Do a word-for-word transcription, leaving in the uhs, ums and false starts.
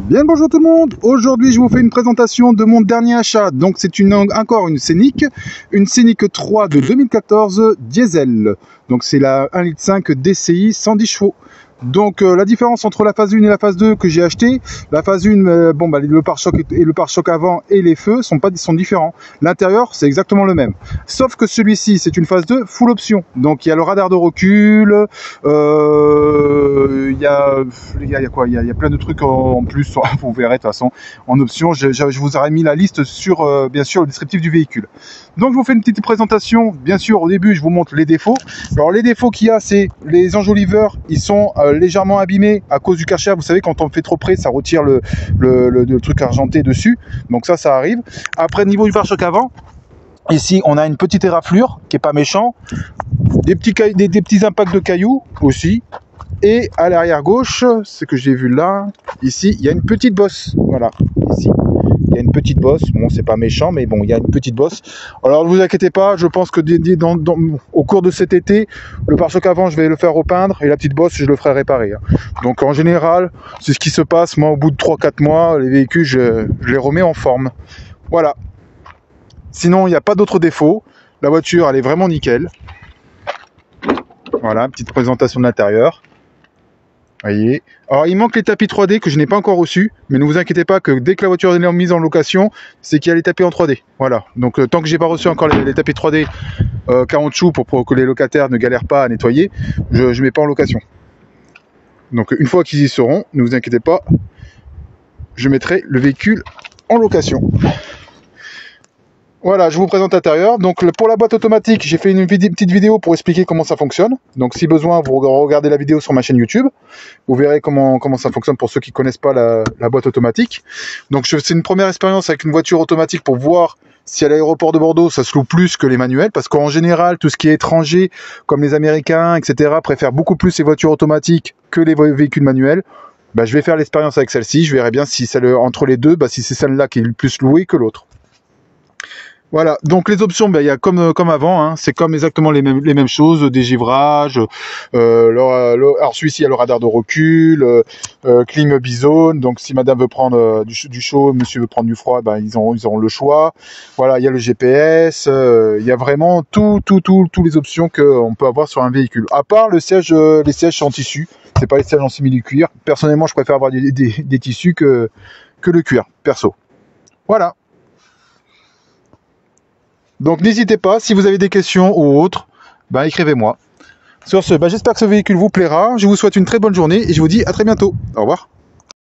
Bien bonjour tout le monde, aujourd'hui je vous fais une présentation de mon dernier achat. Donc c'est une, encore une Scénic, une Scénic trois de deux mille quatorze diesel. Donc c'est la un virgule cinq litres D C I cent dix chevaux. Donc euh, la différence entre la phase un et la phase deux que j'ai acheté, la phase un, euh, bon bah le pare-choc et le pare-choc avant et les feux sont pas sont différents. L'intérieur c'est exactement le même, sauf que celui-ci c'est une phase deux full option. Donc il y a le radar de recul, euh, il y a il y a, il y a quoi, il y a, il y a plein de trucs en, en plus. Vous verrez de toute façon en option. Je, je, je vous aurais mis la liste sur euh, bien sûr le descriptif du véhicule. Donc je vous fais une petite présentation. Bien sûr au début je vous montre les défauts. Alors les défauts qu'il y a, c'est les enjoliveurs, ils sont euh, légèrement abîmés à cause du Karcher. Vous savez, quand on fait trop près, ça retire le, le, le, le truc argenté dessus. Donc ça, ça arrive. Après, niveau du pare-choc avant, ici, on a une petite éraflure qui est pas méchant. Des petits, des, des petits impacts de cailloux aussi. Et à l'arrière gauche, ce que j'ai vu là, ici, il y a une petite bosse. Voilà, ici. Il y a une petite bosse, bon c'est pas méchant mais bon il y a une petite bosse. Alors ne vous inquiétez pas, je pense que dans, dans, au cours de cet été, le pare-choc avant je vais le faire repeindre et la petite bosse je le ferai réparer. Donc en général, c'est ce qui se passe, moi au bout de trois quatre mois, les véhicules je, je les remets en forme. Voilà. Sinon il n'y a pas d'autres défauts, la voiture elle est vraiment nickel. Voilà, petite présentation de l'intérieur. Voyez. Alors il manque les tapis trois D que je n'ai pas encore reçus, mais ne vous inquiétez pas que dès que la voiture est mise en location, c'est qu'il y a les tapis en trois D. Voilà. Donc euh, tant que j'ai pas reçu encore les, les tapis trois D euh, caoutchouc pour, pour que les locataires ne galèrent pas à nettoyer, je ne mets pas en location. Donc une fois qu'ils y seront, ne vous inquiétez pas, je mettrai le véhicule en location. Voilà, je vous présente l'intérieur. Donc pour la boîte automatique, j'ai fait une vid- petite vidéo pour expliquer comment ça fonctionne. Donc si besoin, vous regardez la vidéo sur ma chaîne YouTube. Vous verrez comment, comment ça fonctionne pour ceux qui ne connaissent pas la, la boîte automatique. Donc c'est une première expérience avec une voiture automatique pour voir si à l'aéroport de Bordeaux, ça se loue plus que les manuels. Parce qu'en général, tout ce qui est étranger, comme les Américains, et cetera, préfèrent beaucoup plus les voitures automatiques que les véhicules manuels. Bah, je vais faire l'expérience avec celle-ci. Je verrai bien si celle, entre les deux, bah, si c'est celle-là qui est le plus louée que l'autre. Voilà, donc les options, ben, il y a comme comme avant, hein, c'est comme exactement les mêmes les mêmes choses, dégivrages, euh, le, le, alors celui-ci il y a le radar de recul, euh, euh, clim bizone, donc si madame veut prendre euh, du, du chaud, monsieur veut prendre du froid, ben ils ont ils auront le choix. Voilà, il y a le G P S, euh, il y a vraiment tout tout tout toutes les options qu'on peut avoir sur un véhicule. À part le siège, euh, les sièges en tissu, c'est pas les sièges en simili-cuir. Personnellement, je préfère avoir des, des, des tissus que que le cuir, perso. Voilà. Donc n'hésitez pas, si vous avez des questions ou autres, bah, écrivez-moi. Sur ce, bah, j'espère que ce véhicule vous plaira. Je vous souhaite une très bonne journée et je vous dis à très bientôt. Au revoir.